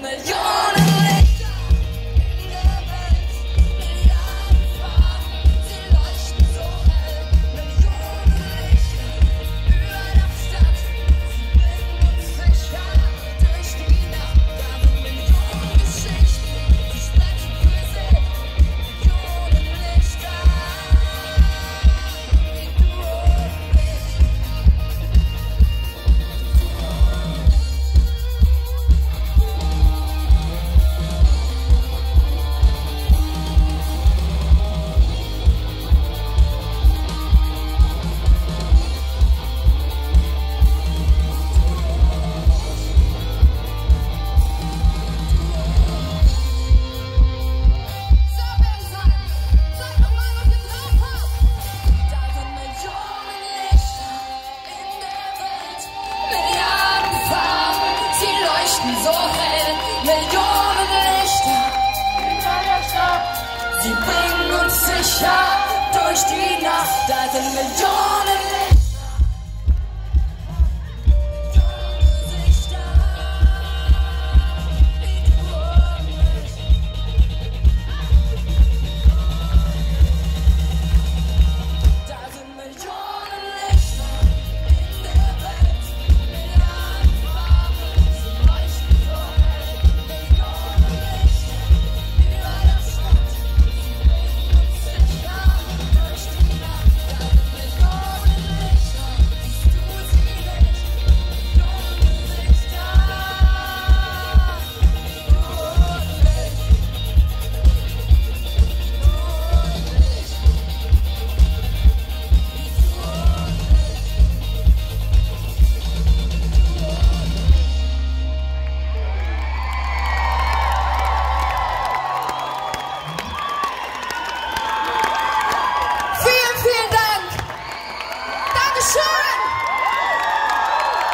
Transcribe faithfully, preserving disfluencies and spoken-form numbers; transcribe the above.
Millionen Lichter in der Welt, Milliarden Farben, sie leuchten so hell. Millionen Lichter über der Stadt, sie bringen uns sicher durch die Nacht. Da sind Millionen Geschichten, sie sprechen für sich. Millionen Lichter, wie du und ich. So hell, Millionen Lichter über der Stadt. Sie bringen uns sicher durch die Nacht. Da sind Millionen Lichter.